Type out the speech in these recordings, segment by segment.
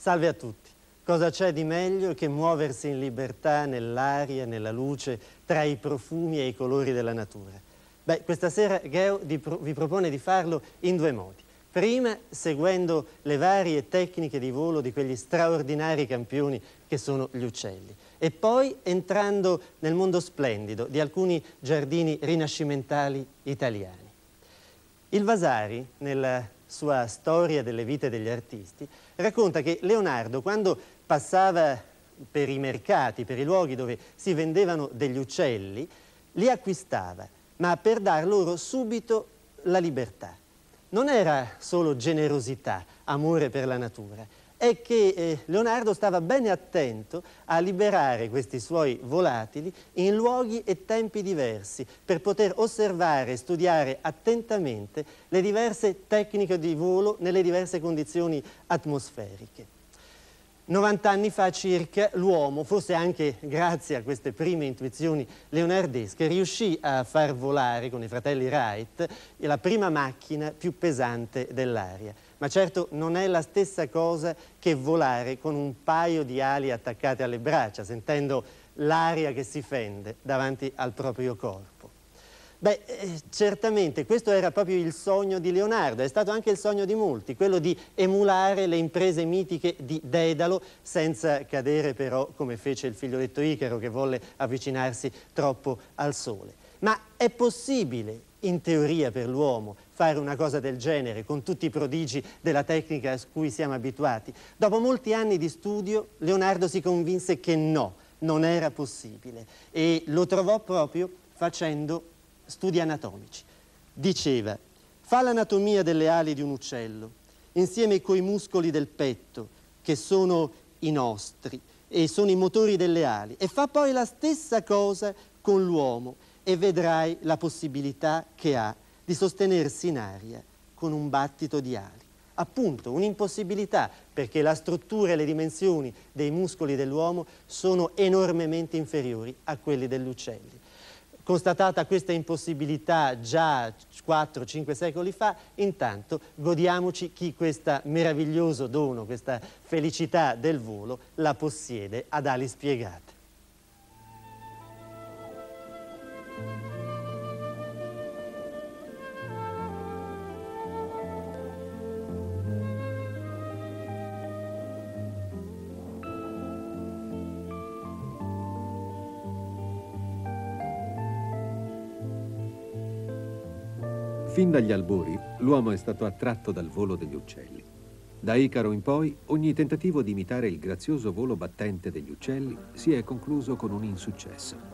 Salve a tutti. Cosa c'è di meglio che muoversi in libertà nell'aria, nella luce, tra i profumi e i colori della natura? Beh, questa sera Geo vi propone di farlo in due modi. Prima, seguendo le varie tecniche di volo di quegli straordinari campioni che sono gli uccelli. E poi entrando nel mondo splendido di alcuni giardini rinascimentali italiani. Il Vasari, nella sua storia delle vite degli artisti, racconta che Leonardo, quando passava per i mercati, per i luoghi dove si vendevano degli uccelli, li acquistava, ma per dar loro subito la libertà. Non era solo generosità, amore per la natura, è che Leonardo stava bene attento a liberare questi suoi volatili in luoghi e tempi diversi per poter osservare e studiare attentamente le diverse tecniche di volo nelle diverse condizioni atmosferiche. 90 anni fa circa l'uomo, forse anche grazie a queste prime intuizioni leonardesche, riuscì a far volare con i fratelli Wright la prima macchina più pesante dell'aria. Ma certo non è la stessa cosa che volare con un paio di ali attaccate alle braccia, sentendo l'aria che si fende davanti al proprio corpo. Beh, certamente questo era proprio il sogno di Leonardo, è stato anche il sogno di molti, quello di emulare le imprese mitiche di Dedalo, senza cadere però come fece il figlioletto Icaro che volle avvicinarsi troppo al sole. Ma è possibile, in teoria per l'uomo, fare una cosa del genere con tutti i prodigi della tecnica a cui siamo abituati? Dopo molti anni di studio, Leonardo si convinse che no, non era possibile e lo trovò proprio facendo studi anatomici. Diceva: fa l'anatomia delle ali di un uccello insieme coi muscoli del petto, che sono i nostri e sono i motori delle ali, e fa poi la stessa cosa con l'uomo e vedrai la possibilità che ha di sostenersi in aria con un battito di ali. Appunto, un'impossibilità, perché la struttura e le dimensioni dei muscoli dell'uomo sono enormemente inferiori a quelli degli uccelli. Constatata questa impossibilità già 4-5 secoli fa, intanto godiamoci chi questo meraviglioso dono, questa felicità del volo, la possiede ad ali spiegate. Fin dagli albori, l'uomo è stato attratto dal volo degli uccelli. Da Icaro in poi, ogni tentativo di imitare il grazioso volo battente degli uccelli si è concluso con un insuccesso.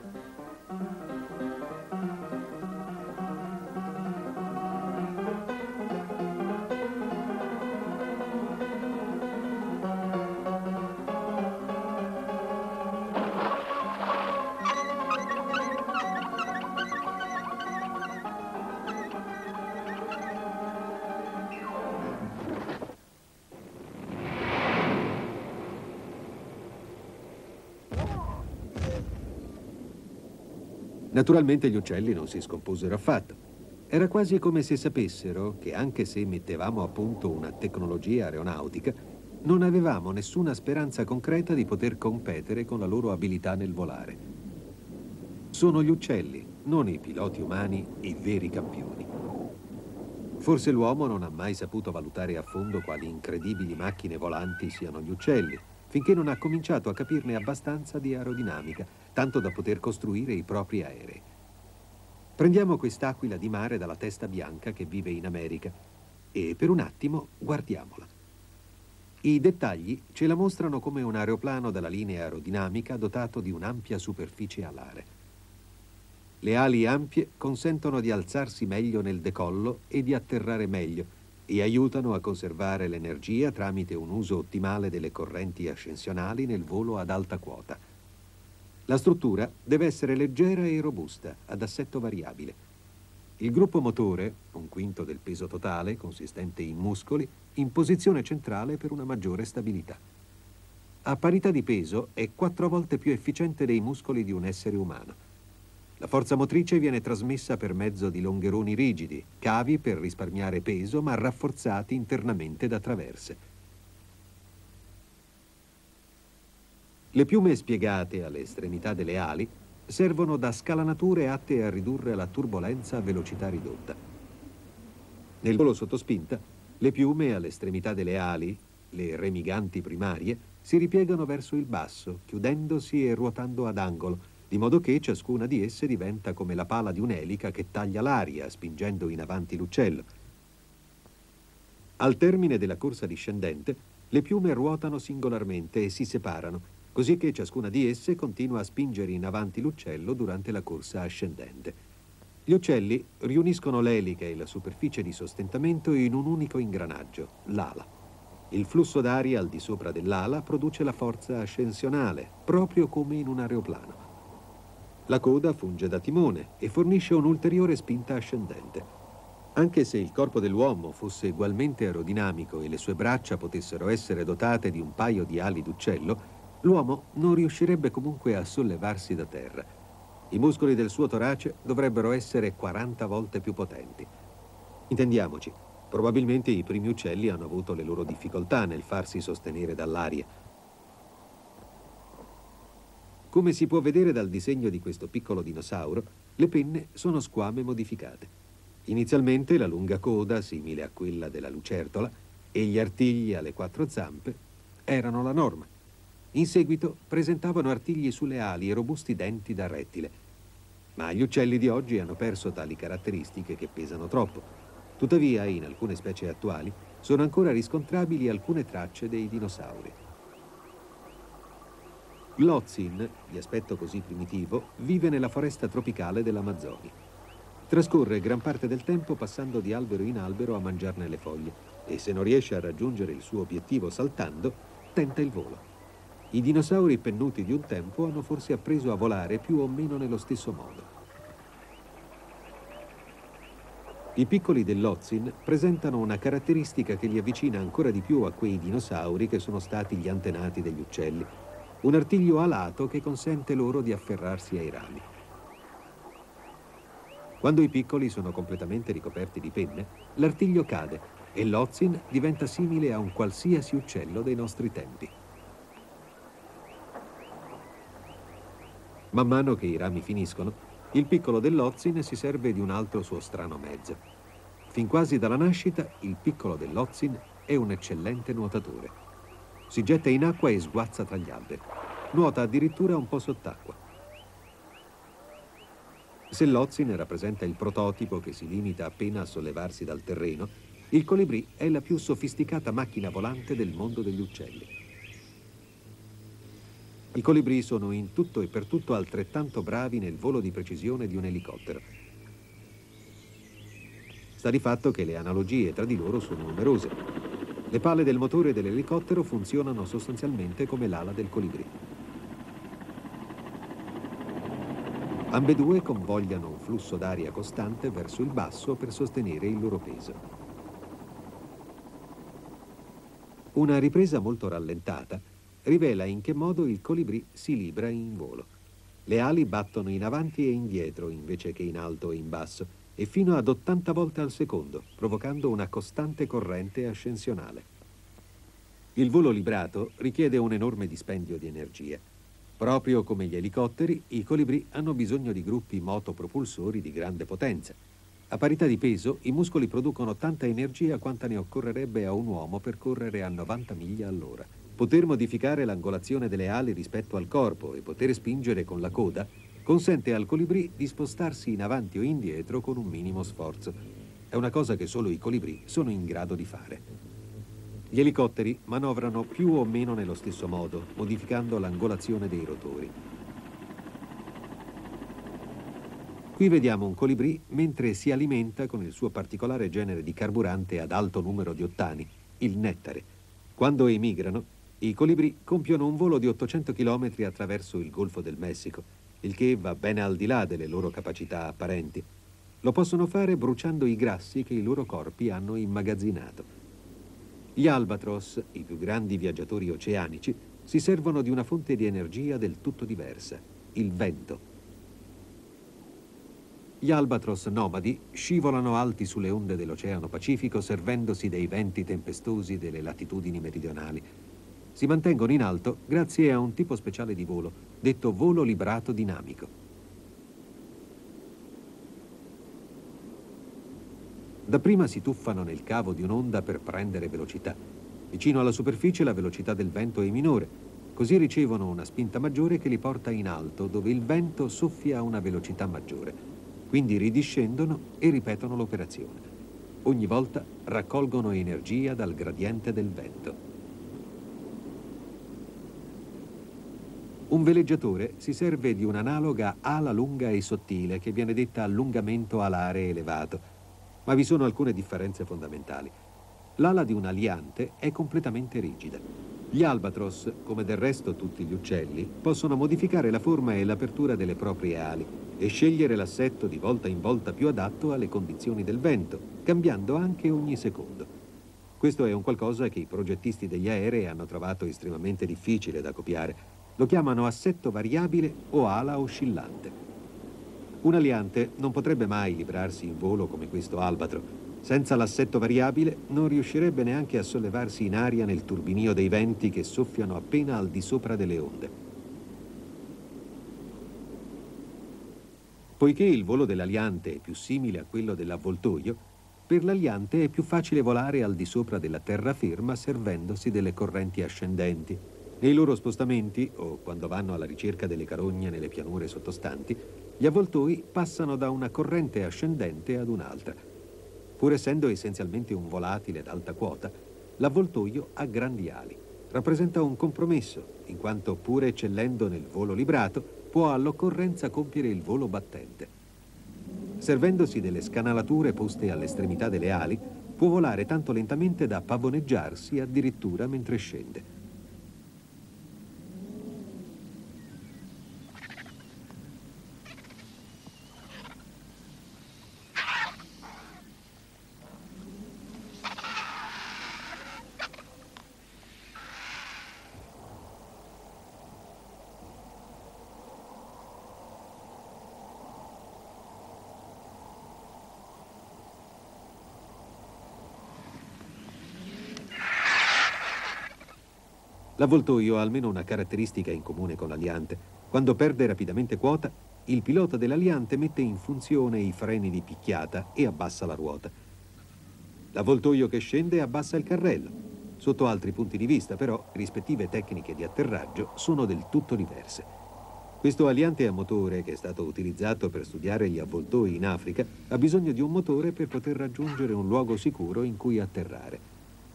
Naturalmente gli uccelli non si scomposero affatto. Era quasi come se sapessero che anche se mettevamo a punto una tecnologia aeronautica, non avevamo nessuna speranza concreta di poter competere con la loro abilità nel volare. Sono gli uccelli, non i piloti umani, i veri campioni. Forse l'uomo non ha mai saputo valutare a fondo quali incredibili macchine volanti siano gli uccelli, finché non ha cominciato a capirne abbastanza di aerodinamica, tanto da poter costruire i propri aerei. Prendiamo quest'aquila di mare dalla testa bianca che vive in America e per un attimo guardiamola. I dettagli ce la mostrano come un aeroplano dalla linea aerodinamica dotato di un'ampia superficie alare. Le ali ampie consentono di alzarsi meglio nel decollo e di atterrare meglio e aiutano a conservare l'energia tramite un uso ottimale delle correnti ascensionali nel volo ad alta quota. La struttura deve essere leggera e robusta, ad assetto variabile. Il gruppo motore, 1/5 del peso totale, consistente in muscoli, in posizione centrale per una maggiore stabilità. A parità di peso è 4 volte più efficiente dei muscoli di un essere umano. La forza motrice viene trasmessa per mezzo di longheroni rigidi, cavi per risparmiare peso ma rafforzati internamente da traverse. Le piume spiegate alle estremità delle ali servono da scalanature atte a ridurre la turbolenza a velocità ridotta. Nel volo sottospinta, le piume all'estremità delle ali, le remiganti primarie, si ripiegano verso il basso, chiudendosi e ruotando ad angolo, di modo che ciascuna di esse diventa come la pala di un'elica che taglia l'aria, spingendo in avanti l'uccello. Al termine della corsa discendente, le piume ruotano singolarmente e si separano, così che ciascuna di esse continua a spingere in avanti l'uccello durante la corsa ascendente. Gli uccelli riuniscono l'elica e la superficie di sostentamento in un unico ingranaggio, l'ala. Il flusso d'aria al di sopra dell'ala produce la forza ascensionale, proprio come in un aeroplano. La coda funge da timone e fornisce un'ulteriore spinta ascendente. Anche se il corpo dell'uomo fosse ugualmente aerodinamico e le sue braccia potessero essere dotate di un paio di ali d'uccello, l'uomo non riuscirebbe comunque a sollevarsi da terra. I muscoli del suo torace dovrebbero essere 40 volte più potenti. Intendiamoci, probabilmente i primi uccelli hanno avuto le loro difficoltà nel farsi sostenere dall'aria. Come si può vedere dal disegno di questo piccolo dinosauro, le penne sono squame modificate. Inizialmente la lunga coda, simile a quella della lucertola, e gli artigli alle 4 zampe erano la norma. In seguito presentavano artigli sulle ali e robusti denti da rettile. Ma gli uccelli di oggi hanno perso tali caratteristiche che pesano troppo. Tuttavia, in alcune specie attuali, sono ancora riscontrabili alcune tracce dei dinosauri. L'Ozzin, di aspetto così primitivo, vive nella foresta tropicale dell'Amazzonia. Trascorre gran parte del tempo passando di albero in albero a mangiarne le foglie e se non riesce a raggiungere il suo obiettivo saltando, tenta il volo. I dinosauri pennuti di un tempo hanno forse appreso a volare più o meno nello stesso modo. I piccoli dell'Ozzin presentano una caratteristica che li avvicina ancora di più a quei dinosauri che sono stati gli antenati degli uccelli. Un artiglio alato che consente loro di afferrarsi ai rami. Quando i piccoli sono completamente ricoperti di penne, l'artiglio cade e l'Ozzin diventa simile a un qualsiasi uccello dei nostri tempi. Man mano che i rami finiscono, il piccolo dell'Ozzin si serve di un altro suo strano mezzo. Fin quasi dalla nascita, il piccolo dell'Ozzin è un eccellente nuotatore. Si getta in acqua e sguazza tra gli alberi. Nuota addirittura un po' sott'acqua. Se l'Ozzin rappresenta il prototipo che si limita appena a sollevarsi dal terreno, il colibrì è la più sofisticata macchina volante del mondo degli uccelli. I colibrì sono in tutto e per tutto altrettanto bravi nel volo di precisione di un elicottero. Sta di fatto che le analogie tra di loro sono numerose. Le pale del motore dell'elicottero funzionano sostanzialmente come l'ala del colibrì. Ambedue convogliano un flusso d'aria costante verso il basso per sostenere il loro peso. Una ripresa molto rallentata rivela in che modo il colibrì si libra in volo. Le ali battono in avanti e indietro invece che in alto e in basso, e fino ad 80 volte al secondo, provocando una costante corrente ascensionale. Il volo librato richiede un enorme dispendio di energia. Proprio come gli elicotteri, i colibrì hanno bisogno di gruppi motopropulsori di grande potenza. A parità di peso, i muscoli producono tanta energia quanta ne occorrerebbe a un uomo per correre a 90 miglia all'ora. Poter modificare l'angolazione delle ali rispetto al corpo e poter spingere con la coda consente al colibrì di spostarsi in avanti o indietro con un minimo sforzo. È una cosa che solo i colibrì sono in grado di fare. Gli elicotteri manovrano più o meno nello stesso modo, modificando l'angolazione dei rotori. Qui vediamo un colibrì mentre si alimenta con il suo particolare genere di carburante ad alto numero di ottani, il nettare. Quando emigrano, i colibrì compiono un volo di 800 km attraverso il Golfo del Messico, il che va ben al di là delle loro capacità apparenti. Lo possono fare bruciando i grassi che i loro corpi hanno immagazzinato. Gli albatros, i più grandi viaggiatori oceanici, si servono di una fonte di energia del tutto diversa, il vento. Gli albatros nomadi scivolano alti sulle onde dell'Oceano Pacifico servendosi dei venti tempestosi delle latitudini meridionali. Si mantengono in alto grazie a un tipo speciale di volo, detto volo librato dinamico. Dapprima si tuffano nel cavo di un'onda per prendere velocità. Vicino alla superficie la velocità del vento è minore, così ricevono una spinta maggiore che li porta in alto, dove il vento soffia a una velocità maggiore. Quindi ridiscendono e ripetono l'operazione. Ogni volta raccolgono energia dal gradiente del vento. Un veleggiatore si serve di un'analoga ala lunga e sottile che viene detta allungamento alare elevato. Ma vi sono alcune differenze fondamentali. L'ala di un aliante è completamente rigida. Gli albatros, come del resto tutti gli uccelli, possono modificare la forma e l'apertura delle proprie ali e scegliere l'assetto di volta in volta più adatto alle condizioni del vento, cambiando anche ogni secondo. Questo è un qualcosa che i progettisti degli aerei hanno trovato estremamente difficile da copiare. Lo chiamano assetto variabile o ala oscillante. Un aliante non potrebbe mai librarsi in volo come questo albatro. Senza l'assetto variabile non riuscirebbe neanche a sollevarsi in aria nel turbinio dei venti che soffiano appena al di sopra delle onde. Poiché il volo dell'aliante è più simile a quello dell'avvoltoio, per l'aliante è più facile volare al di sopra della terraferma servendosi delle correnti ascendenti. Nei loro spostamenti, o quando vanno alla ricerca delle carogne nelle pianure sottostanti, gli avvoltoi passano da una corrente ascendente ad un'altra. Pur essendo essenzialmente un volatile ad alta quota, l'avvoltoio ha grandi ali. Rappresenta un compromesso, in quanto pur eccellendo nel volo librato, può all'occorrenza compiere il volo battente. Servendosi delle scanalature poste all'estremità delle ali, può volare tanto lentamente da pavoneggiarsi addirittura mentre scende. L'avvoltoio ha almeno una caratteristica in comune con l'aliante. Quando perde rapidamente quota, il pilota dell'aliante mette in funzione i freni di picchiata e abbassa la ruota. L'avvoltoio che scende abbassa il carrello. Sotto altri punti di vista, però, rispettive tecniche di atterraggio sono del tutto diverse. Questo aliante a motore, che è stato utilizzato per studiare gli avvoltoi in Africa, ha bisogno di un motore per poter raggiungere un luogo sicuro in cui atterrare.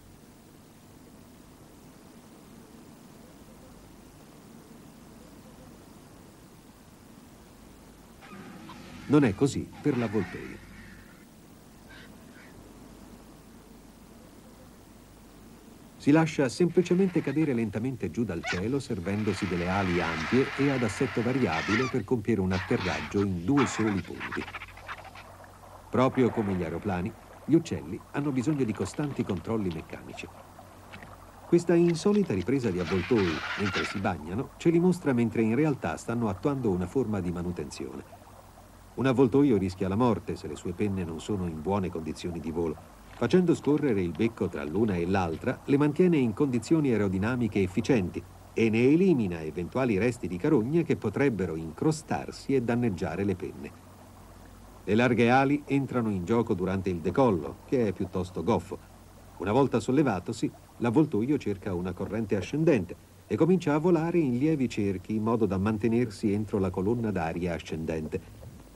Non è così per l'avvoltoio. Si lascia semplicemente cadere lentamente giù dal cielo servendosi delle ali ampie e ad assetto variabile per compiere un atterraggio in 2 soli punti. Proprio come gli aeroplani, gli uccelli hanno bisogno di costanti controlli meccanici. Questa insolita ripresa di avvoltoi mentre si bagnano ce li mostra mentre in realtà stanno attuando una forma di manutenzione. Un avvoltoio rischia la morte se le sue penne non sono in buone condizioni di volo. Facendo scorrere il becco tra l'una e l'altra, le mantiene in condizioni aerodinamiche efficienti e ne elimina eventuali resti di carogne che potrebbero incrostarsi e danneggiare le penne. Le larghe ali entrano in gioco durante il decollo, che è piuttosto goffo. Una volta sollevatosi, l'avvoltoio cerca una corrente ascendente e comincia a volare in lievi cerchi in modo da mantenersi entro la colonna d'aria ascendente.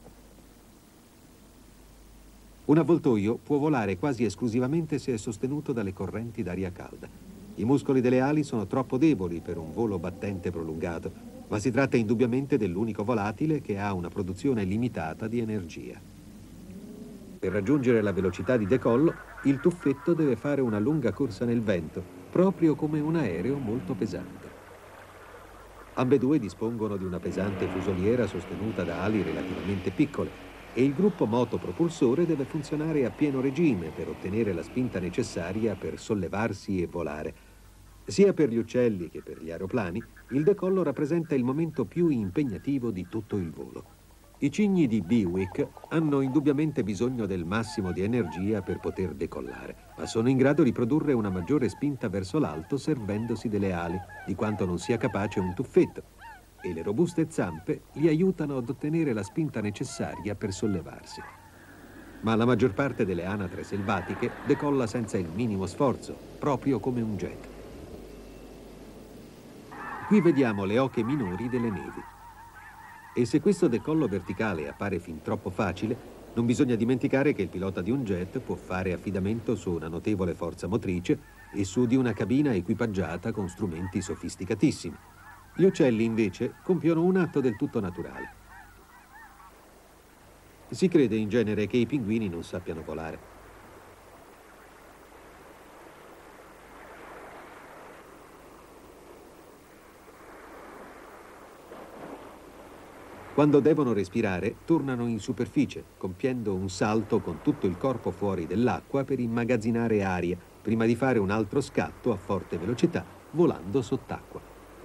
Un avvoltoio può volare quasi esclusivamente se è sostenuto dalle correnti d'aria calda. I muscoli delle ali sono troppo deboli per un volo battente prolungato, ma si tratta indubbiamente dell'unico volatile che ha una produzione limitata di energia. Per raggiungere la velocità di decollo, il tuffetto deve fare una lunga corsa nel vento, proprio come un aereo molto pesante. Ambedue dispongono di una pesante fusoliera sostenuta da ali relativamente piccole, e il gruppo motopropulsore deve funzionare a pieno regime per ottenere la spinta necessaria per sollevarsi e volare. Sia per gli uccelli che per gli aeroplani, il decollo rappresenta il momento più impegnativo di tutto il volo. I cigni di Bewick hanno indubbiamente bisogno del massimo di energia per poter decollare, ma sono in grado di produrre una maggiore spinta verso l'alto servendosi delle ali, di quanto non sia capace un tuffetto, e le robuste zampe li aiutano ad ottenere la spinta necessaria per sollevarsi. Ma la maggior parte delle anatre selvatiche decolla senza il minimo sforzo, proprio come un jet. Qui vediamo le oche minori delle nevi. E se questo decollo verticale appare fin troppo facile, non bisogna dimenticare che il pilota di un jet può fare affidamento su una notevole forza motrice e su di una cabina equipaggiata con strumenti sofisticatissimi. Gli uccelli, invece, compiono un atto del tutto naturale. Si crede in genere che i pinguini non sappiano volare. Quando devono respirare, tornano in superficie, compiendo un salto con tutto il corpo fuori dell'acqua per immagazzinare aria, prima di fare un altro scatto a forte velocità, volando sott'acqua.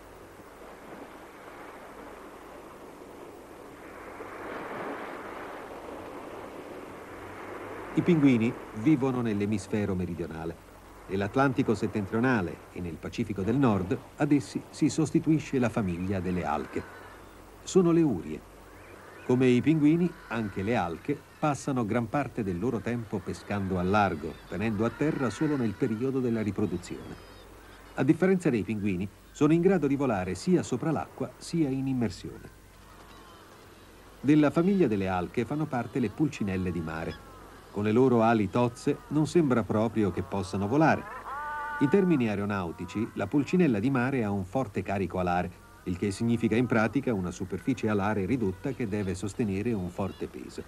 I pinguini vivono nell'emisfero meridionale. Nell'Atlantico settentrionale e nel Pacifico del Nord, ad essi si sostituisce la famiglia delle alche. Sono le urie. Come i pinguini, anche le alche passano gran parte del loro tempo pescando al largo, venendo a terra solo nel periodo della riproduzione. A differenza dei pinguini, sono in grado di volare sia sopra l'acqua sia in immersione. Della famiglia delle alche fanno parte le pulcinelle di mare. Con le loro ali tozze non sembra proprio che possano volare. In termini aeronautici, la pulcinella di mare ha un forte carico alare, il che significa in pratica una superficie alare ridotta che deve sostenere un forte peso.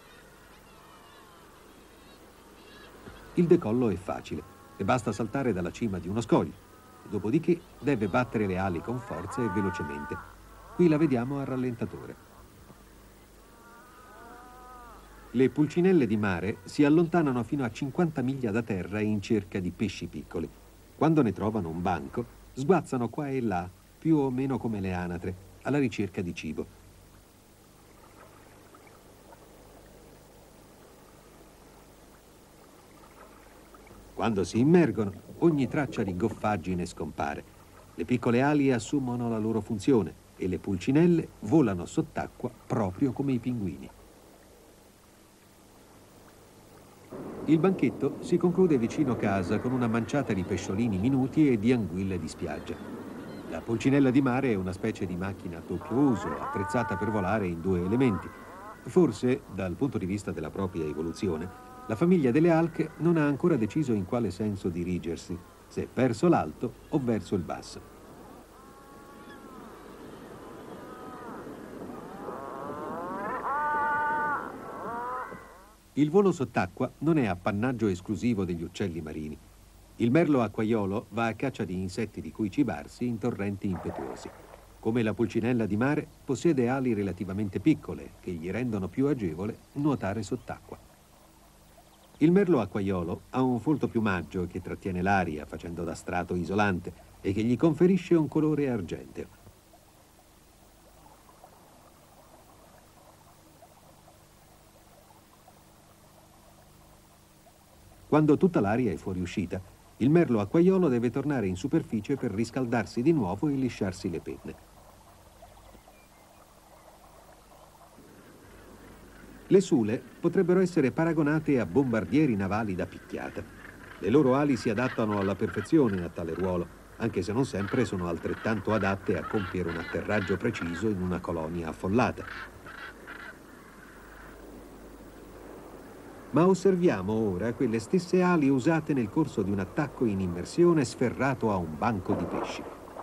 Il decollo è facile e basta saltare dalla cima di uno scoglio, dopodiché deve battere le ali con forza e velocemente. Qui la vediamo a rallentatore. Le pulcinelle di mare si allontanano fino a 50 miglia da terra in cerca di pesci piccoli. Quando ne trovano un banco, sguazzano qua e là, più o meno come le anatre, alla ricerca di cibo. Quando si immergono, ogni traccia di goffaggine scompare. Le piccole ali assumono la loro funzione e le pulcinelle volano sott'acqua proprio come i pinguini. Il banchetto si conclude vicino casa con una manciata di pesciolini minuti e di anguille di spiaggia. La pulcinella di mare è una specie di macchina a doppio uso, attrezzata per volare in due elementi. Forse, dal punto di vista della propria evoluzione, la famiglia delle alche non ha ancora deciso in quale senso dirigersi, se verso l'alto o verso il basso. Il volo sott'acqua non è appannaggio esclusivo degli uccelli marini. Il merlo acquaiolo va a caccia di insetti di cui cibarsi in torrenti impetuosi. Come la pulcinella di mare, possiede ali relativamente piccole che gli rendono più agevole nuotare sott'acqua. Il merlo acquaiolo ha un folto piumaggio che trattiene l'aria facendo da strato isolante e che gli conferisce un colore argenteo. Quando tutta l'aria è fuoriuscita, il merlo acquaiolo deve tornare in superficie per riscaldarsi di nuovo e lisciarsi le penne. Le sule potrebbero essere paragonate a bombardieri navali da picchiata. Le loro ali si adattano alla perfezione a tale ruolo, anche se non sempre sono altrettanto adatte a compiere un atterraggio preciso in una colonia affollata. Ma osserviamo ora quelle stesse ali usate nel corso di un attacco in immersione sferrato a un banco di pesci.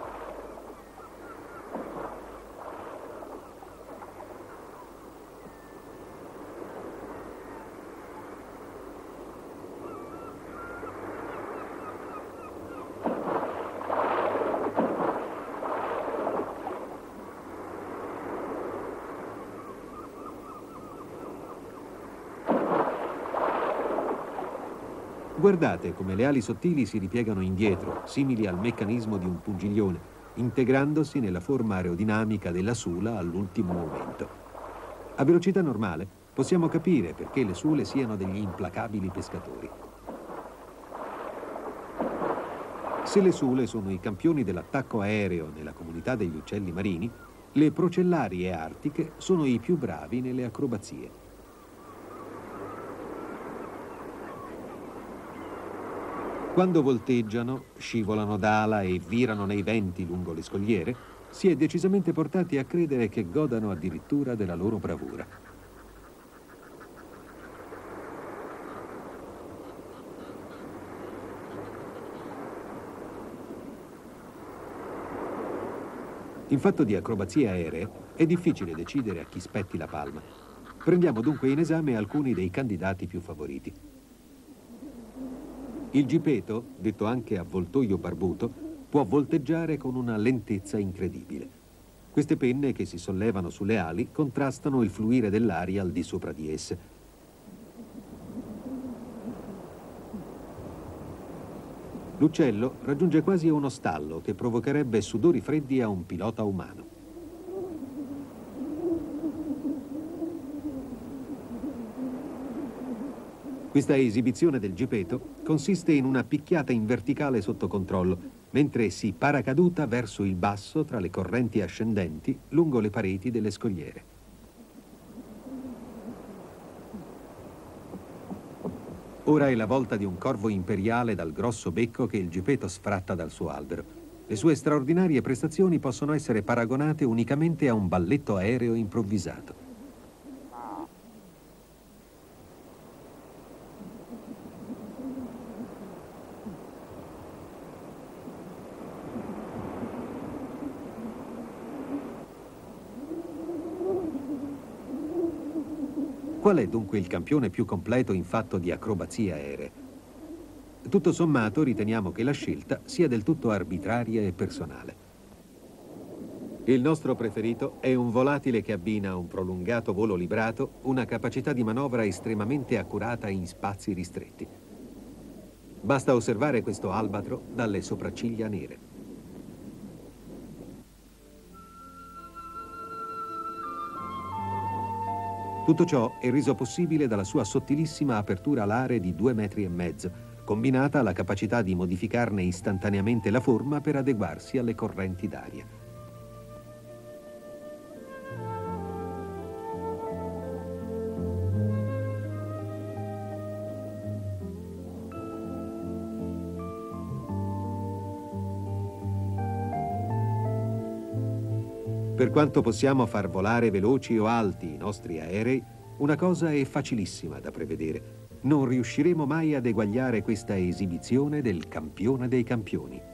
Guardate come le ali sottili si ripiegano indietro, simili al meccanismo di un pungiglione, integrandosi nella forma aerodinamica della sula all'ultimo momento. A velocità normale possiamo capire perché le sule siano degli implacabili pescatori. Se le sule sono i campioni dell'attacco aereo nella comunità degli uccelli marini, le procellarie artiche sono i più bravi nelle acrobazie. Quando volteggiano, scivolano d'ala e virano nei venti lungo le scogliere, si è decisamente portati a credere che godano addirittura della loro bravura. In fatto di acrobazie aeree è difficile decidere a chi spetti la palma. Prendiamo dunque in esame alcuni dei candidati più favoriti. Il gipeto, detto anche avvoltoio barbuto, può volteggiare con una lentezza incredibile. Queste penne che si sollevano sulle ali contrastano il fluire dell'aria al di sopra di esse. L'uccello raggiunge quasi uno stallo che provocherebbe sudori freddi a un pilota umano. Questa esibizione del gipeto consiste in una picchiata in verticale sotto controllo, mentre si paracaduta verso il basso tra le correnti ascendenti lungo le pareti delle scogliere. Ora è la volta di un corvo imperiale dal grosso becco che il gipeto sfratta dal suo albero. Le sue straordinarie prestazioni possono essere paragonate unicamente a un balletto aereo improvvisato. Qual è dunque il campione più completo in fatto di acrobazie aeree? Tutto sommato riteniamo che la scelta sia del tutto arbitraria e personale. Il nostro preferito è un volatile che abbina a un prolungato volo librato una capacità di manovra estremamente accurata in spazi ristretti. Basta osservare questo albatro dalle sopracciglia nere. Tutto ciò è reso possibile dalla sua sottilissima apertura alare di 2,5 metri, combinata alla capacità di modificarne istantaneamente la forma per adeguarsi alle correnti d'aria. Per quanto possiamo far volare veloci o alti i nostri aerei, una cosa è facilissima da prevedere. Non riusciremo mai ad eguagliare questa esibizione del campione dei campioni.